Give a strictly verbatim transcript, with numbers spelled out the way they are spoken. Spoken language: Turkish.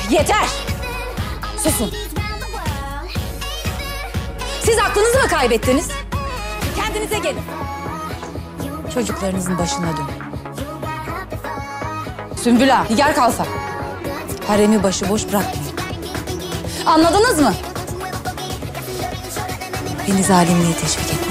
Yeter! Susun. Siz aklınızı mı kaybettiniz? Kendinize gelin. Çocuklarınızın başına dönün. Sümbül Ağa, Nigar Kalfa. Haremi başıboş bırakmayın. Anladınız mı? Beni zalimliğe teşvik edin.